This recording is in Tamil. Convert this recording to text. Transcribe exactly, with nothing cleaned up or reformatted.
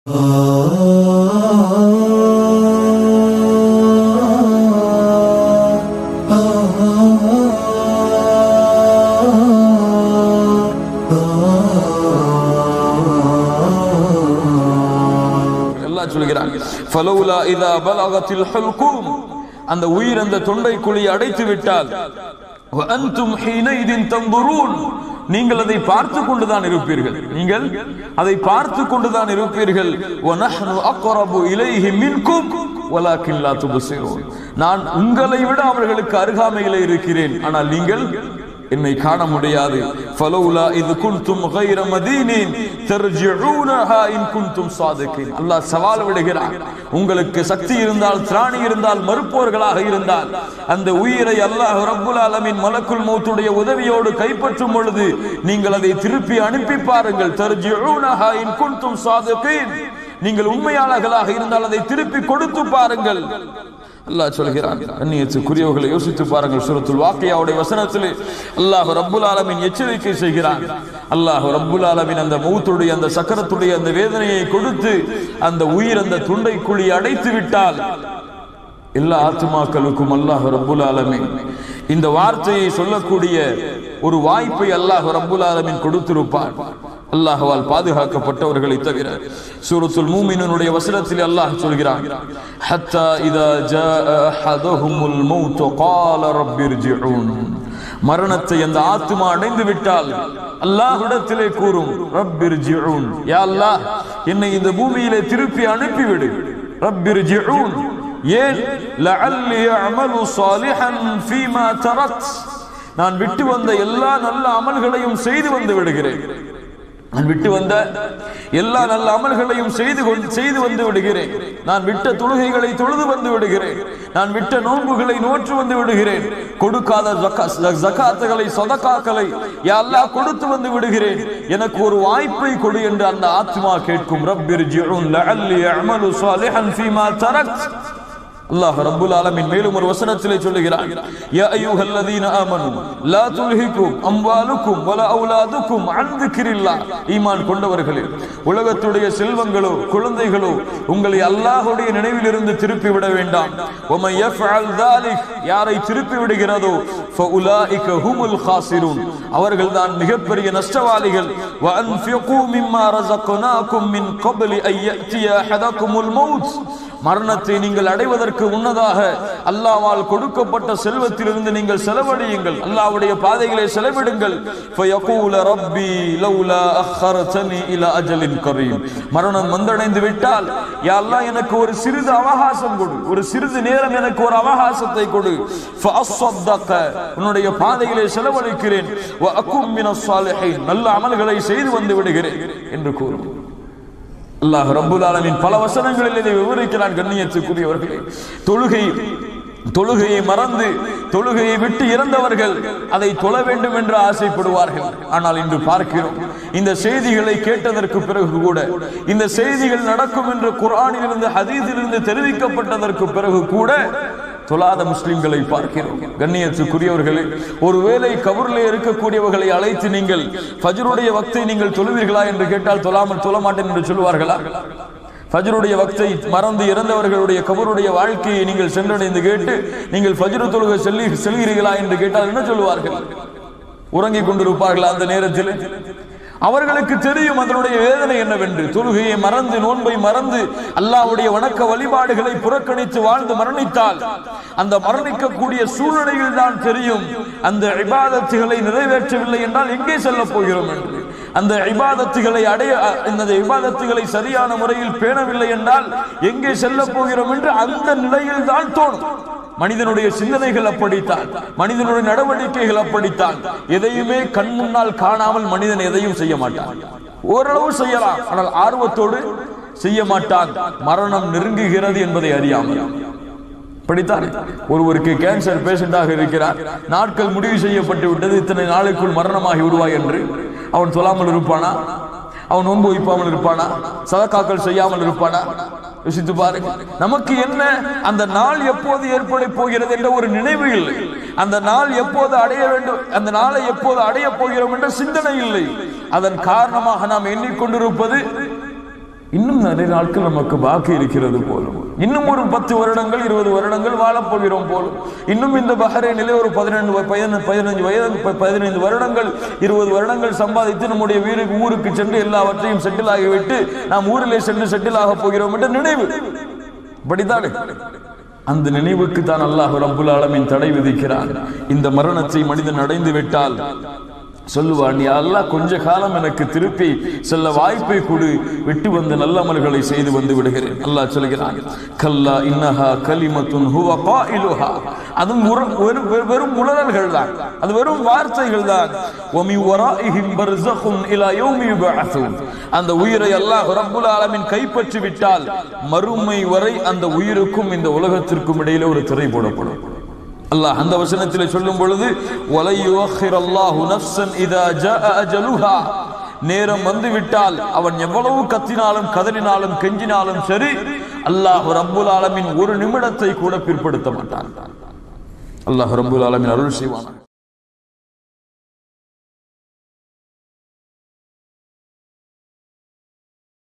ஃபலௌலா இதா பலகத்தில் ஹுல்கும், அந்த உயிர் அந்த தொண்டை குழியை அடைத்து விட்டால், வ அன்தும் ஹீனைதின் தன்துரூன், நீங்கள் அதை பார்த்து கொண்டுதான் இருப்பீர்கள், நீங்கள் அதை பார்த்து கொண்டுதான் இருப்பீர்கள். வ நஹ்னு அக்ரபு இலைஹி மின்கும் வலாக்கின் லா துப்சிரூன், நான் உங்களை விட அவர்களுக்கு அருகாமையிலே இருக்கிறேன், ஆனால் நீங்கள் என்னை காண முடியாது. ஃபலௌலா இத் குன்தும் கைர மதீனின் தர்ஜிஊனஹா இன் குன்தும் சாதிகீன். அல்லாஹ் சவால் விடுகிறார், உங்களுக்கு சக்தி இருந்தால், திராணி இருந்தால், மறுப்பவர்களாக இருந்தால் அந்த உயிரை அல்லாஹ் ரப்புல் ஆலமீன் மலக்குல் மௌத்துடைய உதவியோடு கைப்பற்றும் பொழுது நீங்கள் அதை திருப்பி அனுப்பி பாருங்கள். தர்ஜிஊனஹா இன் குன்தும் சாதிகீன், நீங்கள் உண்மையாளர்களாக இருந்தால் அதை திருப்பி கொடுத்து பாருங்கள். அல்லாஹ் சொல்கிறான். அந்நியத்துக்குரியவர்களை யோசித்து பாருங்கள். சூரத்துல் வாக்கியாவுடைய வசனத்திலே அல்லாஹ் ரப்புல் ஆலமீன் எச்சரிக்கை செய்கிறான். அல்லாஹ் ரப்புல் ஆலமீன் அந்த மௌத்துடைய அந்த சக்கரத்துடைய அந்த வேதனையை கொடுத்து அந்த உயிர் அந்த துண்டை குழி அடைத்து விட்டால் எல்லா ஆத்மாக்களுக்கும் அல்லாஹ் ரப்புல் ஆலமீன் இந்த வார்த்தையை சொல்லக்கூடிய ஒரு வாய்ப்பை அல்லாஹ் ரப்புல் ஆலமீன் கொடுத்திருப்பார். அல்லாஹ்வால் பாதுகாக்கப்பட்டவர்களை தவிர. சூரத்துல் மூமினூனுடைய வசனத்தில் அல்லாஹ் சொல்கிறான், ஹத்தா இதா ஜாஅ அஹதுஹுமுல் மௌத் قال رب ارجعون, மரணத்தை அந்த ஆத்மா அடைந்து விட்டால் அல்லாஹ்விடத்திலே கூறும், ரப் இர்ஜிஊன், யா அல்லாஹ் என்னை இந்த பூமியிலே திருப்பி அனுப்பிவிடு. ரப் இர்ஜிஊன், ஏன்? லஅல்லி அஅமலு ஸாலிஹன் ஃபீமா தரக்த், நான் விட்டு வந்த எல்லா நல்ல அமல்களையும் செய்து வந்து விடுகிறேன், நான் விட்டு வந்த எல்லா நல்ல அமல்களையும் செய்து செய்து வந்து விடுகிறேன், நான் விட்ட தொழுகைகளை தொழுது வந்து விடுகிறேன், நான் விட்ட நோன்புகளை நோற்று வந்து விடுகிறேன், கொடுக்காத ஜகாத்துகளை சதகாக்களை யா அல்லாஹ் கொடுத்து வந்து விடுகிறேன், எனக்கு ஒரு வாய்ப்பை கொடு என்று அந்த ஆத்மா கேட்கும். ரப்பிர்ஜிஊன் லஅல்லி அஅமலு ஸாலிஹன் ஃபீமா தரக்த். அல்லாஹ் ரப்புல் ஆலமீன் மேலும் ஒரு வசனத்திலே சொல்லுகிறான், யா அய்யுஹல்லதீன ஆமனு லா துல்ஹிகும் அம்வாலுக்கும் வலா அவுலாதுக்கும் அன் திக்ரில்லாஹ், ஈமான் கொண்டவர்களே, உலகத்துடைய செல்வங்களோ குழந்தைகளோ உங்களை அல்லாஹ்வுடைய நினைவிலிருந்து திருப்பி விட வேண்டாம். வம யஃஅல் ذلك, யாரை திருப்பி விடுகிறதோ ஃபஉலாயிக ஹுமுல் காசிரூன், அவர்கள்தான் மிகப்பெரிய நஷ்டவாளிகள். வ அன்ஃபிகு மிம்மா ரஸக்னாகும் மின் கப்லி அன் யஅதிய அஹதகுமுல் மௌத், மரணத்தை நீங்கள் அடைவதற்கு முன்னதாக அல்லாஹ்வால் கொடுக்கப்பட்ட செல்வத்திலிருந்து நீங்கள் செலவழியுங்கள், அல்லாஹ்வுடைய பாதையிலே செலவிடுங்கள். ஃபயகூல ரப்பி லௌலா அഖர்தனி இலா அஜலின் கரீம், மரணம் வந்தடைந்து விட்டால் யா அல்லாஹ் எனக்கு ஒரு சிறிது அவகாசம் கொடு, ஒரு சிறிது நேரம் எனக்கு ஒரு அவகாசத்தை கொடு. ஃபஅஸ்ஸதக, உன்னுடைய பாதையிலே செலவழிக்கிறேன். வ அகும் மினஸ் ஸாலிஹீன், நல்ல அமல்களை செய்து வந்து விடுகிறேன் என்று கூறும். அல்லாஹ் ரப்புல் ஆலமீன் பல வசனங்களில் இதை விவரிக்கிறான். கண்ணியத்துக்குரியவர்களே, தொழுகை தொழுகையை மறந்து தொழுகையை விட்டு இறந்தவர்கள் அதை தொழ வேண்டும் என்று ஆசைப்படுவார்கள். ஆனால் இன்று பார்க்கிறோம், இந்த செய்திகளை கேட்டதற்கு பிறகு கூட, இந்த செய்திகள் நடக்கும் என்று குர்ஆனிலிருந்து ஹதீஸிலிருந்து தெரிவிக்கப்பட்டதற்கு பிறகு கூட தொழாத முஸ்லிம்களை பார்க்கிறோம். கண்ணியத்துக்குரியவர்களே, ஒருவேளை கபூரிலே இருக்கக்கூடியவர்களை அழைத்து நீங்கள் ஃபஜ்ருடைய வக்தை நீங்கள் தொழுவீர்களா என்று கேட்டால் தொழாமல் தொழ மாட்டேன் என்று சொல்லுவார்களா? ஃபஜ்ருடைய வக்தை மறந்து இறந்தவர்களுடைய கபருடைய வாழ்க்கையை நீங்கள் சென்றடைந்து கேட்டு நீங்கள் ஃபஜ்ரு தொழுகை செல்லி செல்கிறீர்களா என்று கேட்டால் என்ன சொல்லுவார்கள்? உறங்கிக் கொண்டிருப்பார்களா அந்த நேரத்தில்? அவர்களுக்கு தெரியும் அதனுடைய வேதனை என்னவென்று. தொழுகையை மறந்து நோன்பை மறந்து அல்லாஹ்வுடைய வணக்க வழிபாடுகளை புறக்கணித்து வாழ்ந்து மரணித்தால் அந்த மரணிக்கக்கூடிய சூழ்நிலையில் தான் தெரியும் அந்த இபாதத்துகளை நிறைவேற்றவில்லை என்றால் எங்கே செல்ல போகிறோம் என்று. அந்த இபாதத்துகளை அடைய இந்த இபாதத்துகளை சரியான முறையில் பேணவில்லை என்றால் எங்கே செல்ல போகிறோம் என்று அந்த நிலையில் தான் தோணும். மனிதனுடைய சிந்தனைகள் அப்படித்தான், மனிதனுடைய நடவடிக்கைகள் அப்படித்தான். எதையுமே கண் முன்னால் காணாமல் மனிதன் எதையும் செய்ய மாட்டான். ஓரளவு செய்யலாம், ஆனால் ஆர்வத்தோடு செய்ய மாட்டான், மரணம் நெருங்குகிறது என்பதை அறியாமல். படித்தான், ஒருவருக்கு கேன்சர் பேஷண்டாக இருக்கிறார், நாட்கள் முடிவு செய்யப்பட்டு விட்டது, இத்தனை நாளுக்குள் மரணமாகி விடுவாய் என்று. அவன் சொல்லாமல் இருப்பானா? அவன் நோன்பு வைப்பாமல் இருப்பானா? சதகாக்கள் செய்யாமல் இருப்பானா? யோசித்து பாருங்க. நமக்கு என்ன அந்த நாள் எப்போது ஏற்பட போகிறது என்ற ஒரு நினைவு இல்லை. அந்த நாள் எப்போது அடைய வேண்டும், அந்த நாளை எப்போது அடைய போகிறோம் என்ற சிந்தனை இல்லை. அதன் காரணமாக நாம் எண்ணிக்கொண்டிருப்பது இன்னும் நிறைய நாட்கள் நமக்கு பாக்கி இருக்கிறது போலும், இன்னும் ஒரு பத்து வருடங்கள் இருபது வருடங்கள் வாழப்போகிறோம் போலும், இன்னும் இந்த பஹ்ரைனிலே ஒரு பதினெண்டு பதினஞ்சு வயது பதினைந்து வருடங்கள் இருபது வருடங்கள் சம்பாதித்து நம்முடைய வீருக்கு ஊருக்கு சென்று எல்லாவற்றையும் செட்டில் ஆகிவிட்டு நாம் ஊரிலே சென்று செட்டில் ஆக போகிறோம் என்ற நினைவு படித்தானே. அந்த நினைவுக்கு தான் அல்லாஹ் ரப்புல் ஆலமீன் தடை விதிக்கிறான். இந்த மரணத்தை மனிதன் அடைந்து விட்டால் சொல்லுவான், யா அல்லாஹ் கொஞ்ச காலம் எனக்கு திருப்பி செல்ல வாய்ப்பை கொடு, விட்டு வந்த நல்ல அமல்களை செய்து வந்து விடுகிறேன். அல்லாஹ் சொல்கிறான், கல்லா இன்னஹா கலிமத்துன் ஹுவ காயிலுஹா, அது வெறும் உளறல்கள் தான், அது வெறும் வார்த்தைகள் தான். வமி வராஇஹிம் பர்ஸഖுன் இலா யௌமி யுபஅஸூன், அந்த உயிரை அல்லாஹ் ரப்புல் ஆலமீன் கைப்பற்றி விட்டால் மறுமை வரை அந்த உயிருக்கும் இந்த உலகத்திற்கும் இடையிலே ஒரு திரை போடப்படும். அல்லாஹ் அந்த வசனத்திலே சொல்லும் பொழுது, வலை யுஅখিরல்லாஹு நஃப்ஸன் இதா ஜாஅ அஜலுஹா, நேரம் வந்துவிட்டால் அவன் எவ்வளவு கத்தினாலும் கதறினாலும் கெஞ்சினாலும் சரி, அல்லாஹ் ரப்புல் ஆலமீன் ஒரு நிமிடத்தை கூட பிற்படுத்த மாட்டான். அல்லாஹ் ரப்புல் ஆலமீன் அருள் செய்வான்.